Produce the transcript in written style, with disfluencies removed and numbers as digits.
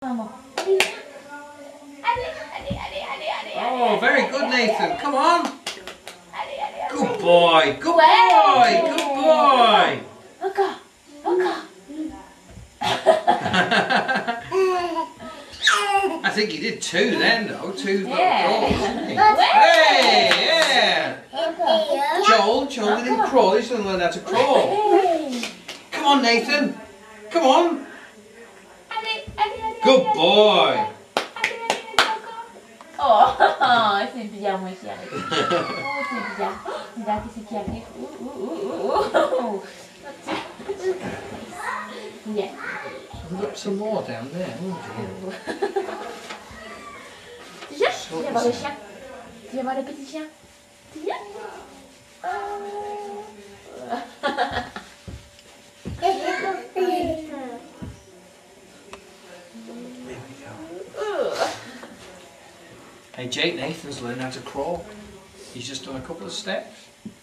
Vamos. Oh, very good, Nathan. Come on. Good boy. Good boy. Good boy. Acá. Acá. I think you did two then, though. Two little Yeah. crawls, didn't you? Hey, yeah. Joel didn't crawl. He's going to learn how to crawl. Come on, Nathan. Come on. Good boy. Oh, c'est bien, mon chéri. Oh, c'est bien. Regarde qu'est-ce qui arrive. Yeah. We've got some more down there, haven't Tu viens? Tu viens voir le chien? Tu viens voir le petit chien? Tu viens? Hey Jake, Nathan's learned how to crawl. He's just done a couple of steps.